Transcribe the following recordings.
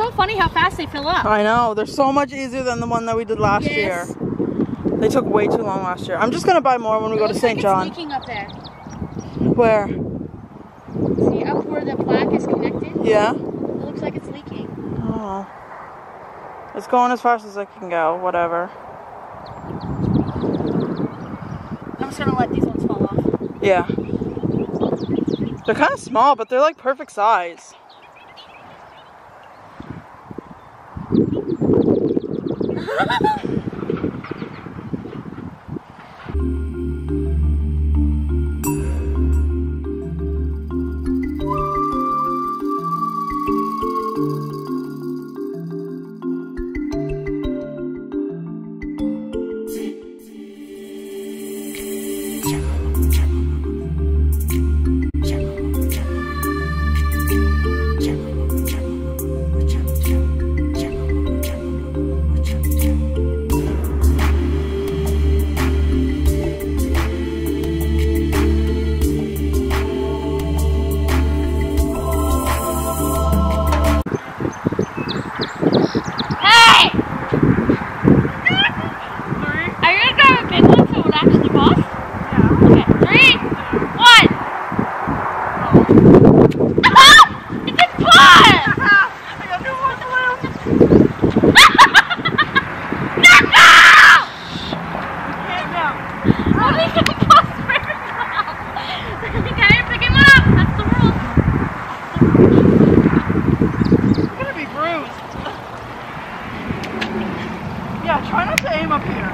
so funny how fast they fill up. I know. They're so much easier than the one that we did last year. They took way too long last year. I'm just going to buy more when we go to St. John. It's leaking up there. Where? See, up where the plaque is connected? Yeah? It looks like it's leaking. Oh. It's going as fast as I can go. Whatever. I'm just going to let these ones fall off. Yeah. They're kind of small, but they're like perfect size. Yeah, try not to aim up here.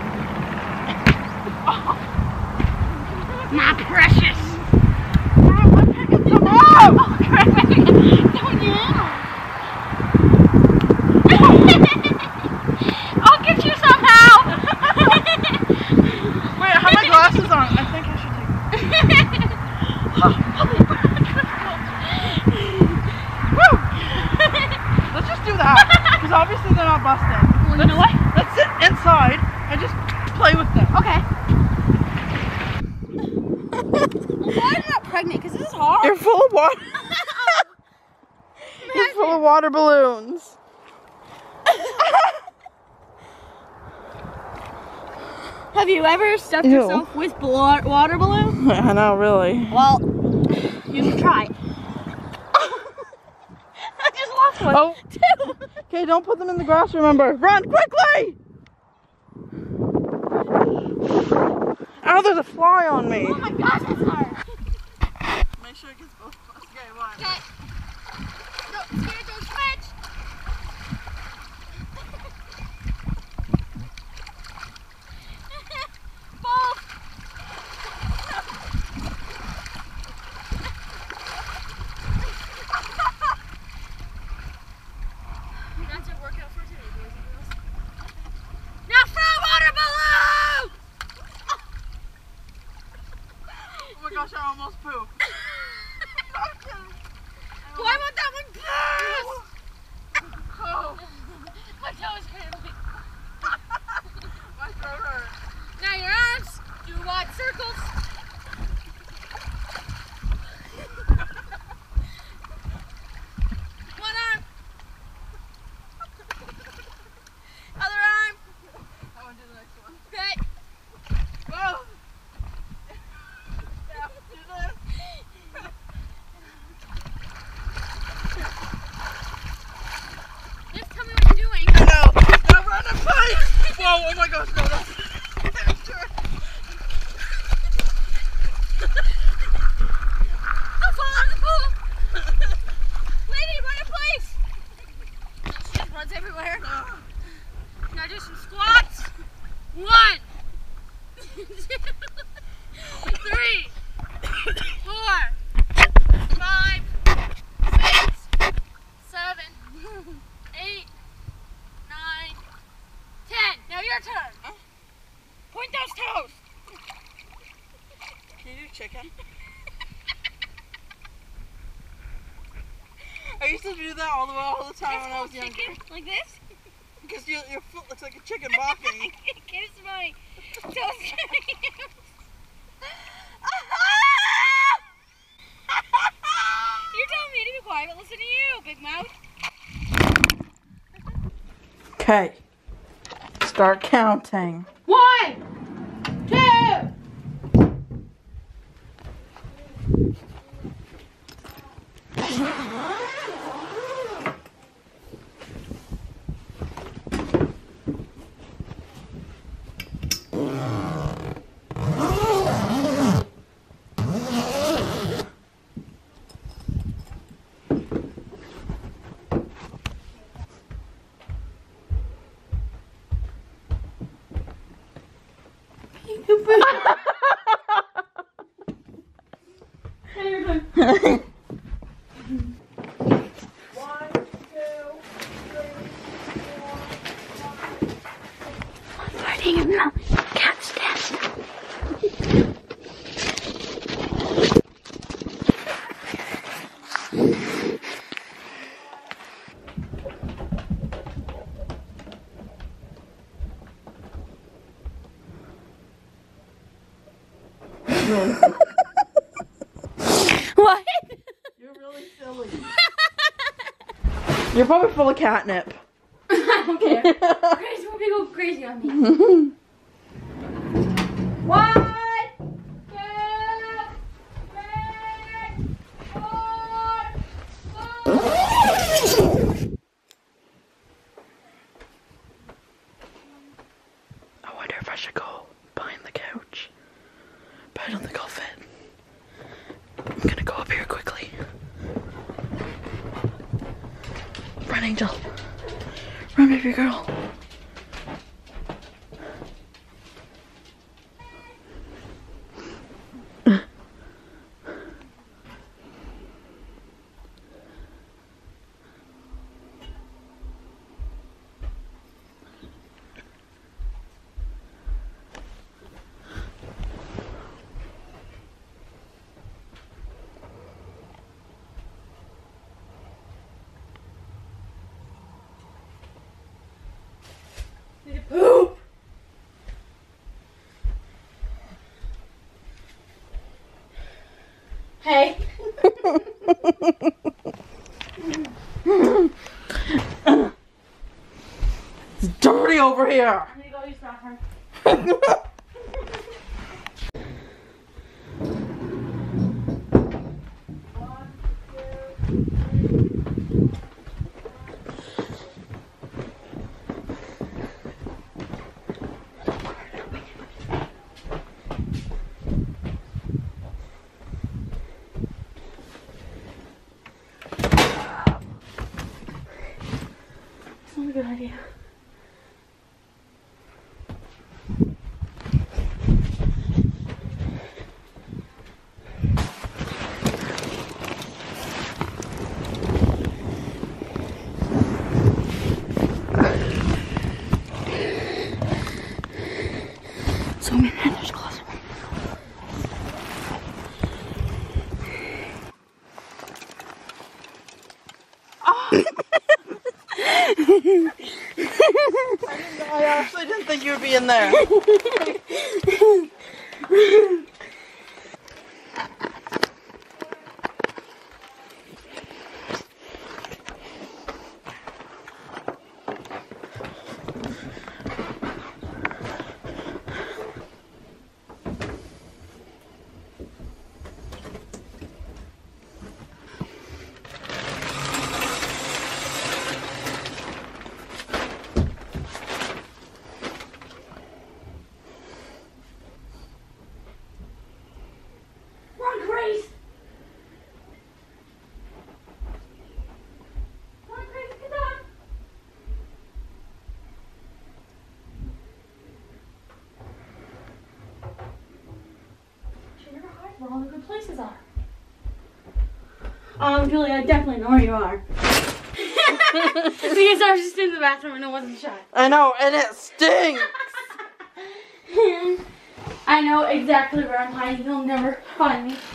Oh. My precious. I'm picking some up. Oh, crap. Don't yell. I'll get you somehow. Wait, I have my glasses on. I think I should take them. Woo! Let's just do that. Because obviously they're not busted. Well, you know what? Let's sit inside and just play with them. Okay. Why am I not pregnant? Because this is hard. You're full of water. You're full of water balloons. Have you ever stuffed yourself with water balloons? I know, really. Well, you can try. I just lost one. Oh. Two. Okay, don't put them in the grass, remember. Run, quickly! Ow, there's a fly on me. Oh my gosh, that's hard. Make sure it gets both of us. Okay, one. Okay. No, scared, don't switch. Both. That's a workout for today, boys and girls. Now throw water balloon! Oh my gosh, I almost pooped. Why won't that one burst? Oh, My toes hurt. my throat hurts. Now your arms. Do wide circles. One arm. Other arm. I want to do the next one. Okay. Both. Yeah, do this. Just tell me what you're doing. I know. Now run and fight. Whoa, oh my gosh, no, that's I'll fall in the pool. Lady, run in place. She just runs everywhere. Now do some squats. 1, 2, 3, 4, 5, 6, 7, 8, 9, 10. Now your turn. Point those toes. Can you do chicken? I used to do that all the time when I was younger. Chicken, like this. Because your foot looks like a chicken balking. Kiss my toes. You're telling me to be quiet, but listen to you, big mouth. Okay. Start counting. 1, 2. Cat's test. What? You're really silly. You're probably full of catnip. I don't care. Crazy when people go crazy on me. 1, 2, 3, 4, 5. I wonder if I should go behind the couch. But I don't think I'll fit. I'm gonna go up here quickly. Run, Angel. Run, baby girl. Poop. Hey. It's dirty over here. I'm gonna go use the bathroom. That's not a good idea. So many there's closer. I actually didn't think you would be in there. Run, Grace! Run, Grace, get down! She never hides where all the good places are. Julie, I definitely know where you are. Because I was just in the bathroom and it wasn't shut. I know, and it stinks. I know exactly where I'm hiding. You'll never find me.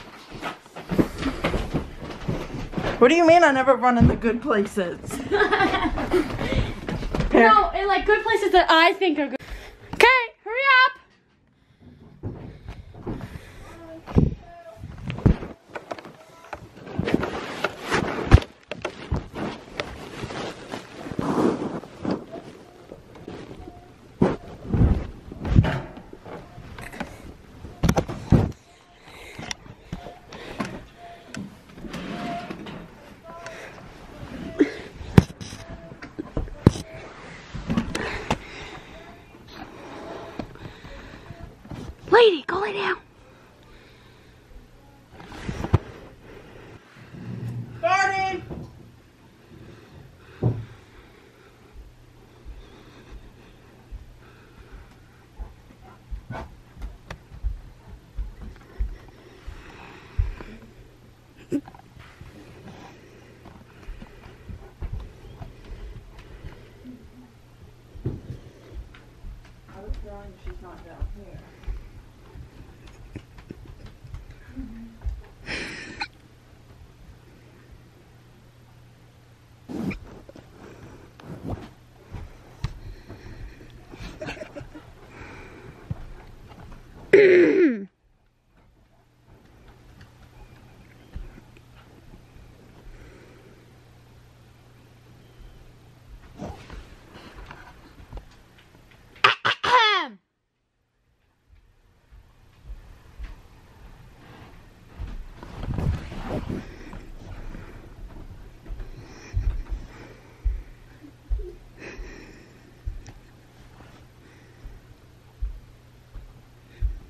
What do you mean I never run in the good places? No, in like good places that I think are good. Okay, hurry up.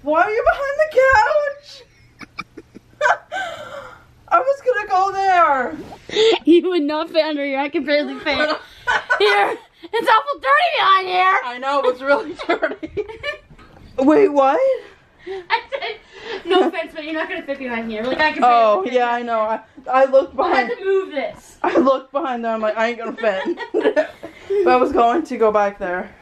Why are you behind the couch? I was gonna go there. You would not fit under here. I can barely fit. Here, it's awful dirty behind here. I know, it's really dirty. Wait, what? I said, no offense, but you're not gonna fit behind here. Like I can. Oh, fit. yeah, I know. I looked I had behind. to move this. I looked behind there. I'm like, I ain't gonna fit. But I was going to go back there.